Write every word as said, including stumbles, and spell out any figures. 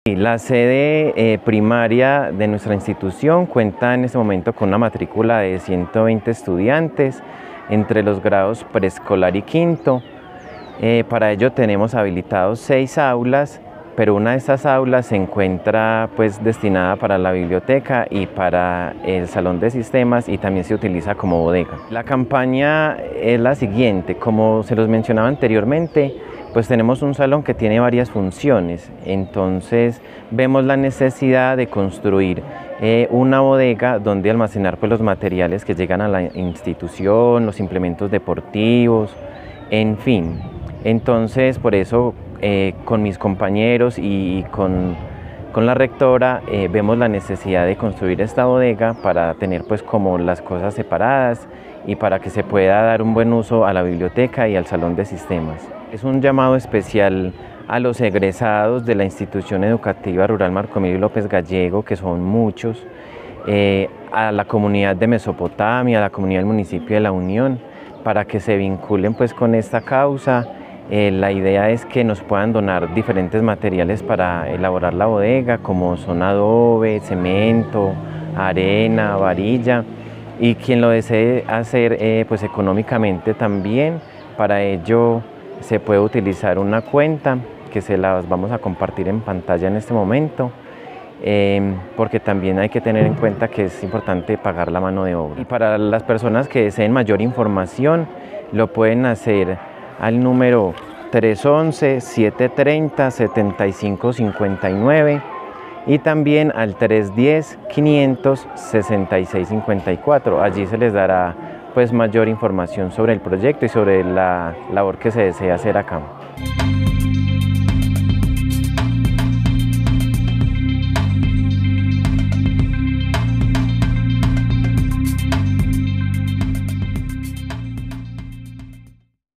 La sede eh, primaria de nuestra institución cuenta en este momento con una matrícula de ciento veinte estudiantes entre los grados preescolar y quinto. Eh, para ello tenemos habilitados seis aulas, pero una de estas aulas se encuentra pues destinada para la biblioteca y para el salón de sistemas, y también se utiliza como bodega. La campaña es la siguiente: como se los mencionaba anteriormente, pues tenemos un salón que tiene varias funciones, entonces vemos la necesidad de construir eh, una bodega donde almacenar pues los materiales que llegan a la institución, los implementos deportivos, en fin. Entonces por eso eh, con mis compañeros y con, con la rectora eh, vemos la necesidad de construir esta bodega para tener pues como las cosas separadas y para que se pueda dar un buen uso a la biblioteca y al salón de sistemas. Es un llamado especial a los egresados de la Institución Educativa Rural Marco Emilio López Gallego, que son muchos, eh, a la comunidad de Mesopotamia, a la comunidad del municipio de La Unión, para que se vinculen pues con esta causa. Eh, la idea es que nos puedan donar diferentes materiales para elaborar la bodega, como son adobe, cemento, arena, varilla, y quien lo desee hacer eh, pues económicamente también. Para ello se puede utilizar una cuenta que se las vamos a compartir en pantalla en este momento, eh, porque también hay que tener en cuenta que es importante pagar la mano de obra. Y para las personas que deseen mayor información, lo pueden hacer al número tres once, siete treinta, setenta y cinco cincuenta y nueve y también al tres diez, quinientos, sesenta y seis cincuenta y cuatro. Allí se les dará pues mayor información sobre el proyecto y sobre la labor que se desea hacer acá.